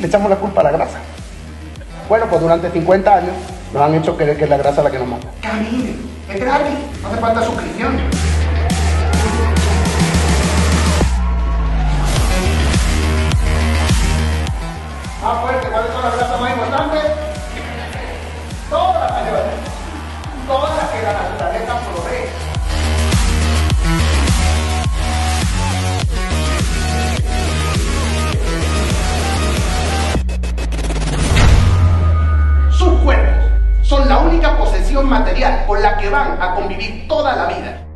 echamos la culpa a la grasa. Bueno, pues durante 50 años nos han hecho creer que es la grasa la que nos mata. Camine, es gratis, no hace falta suscripción. Más fuerte, ¿cuáles son las grasas más importantes? Todas las mayores, todas las que la naturaleza provee. Sus cuerpos son la única posesión material con la que van a convivir toda la vida.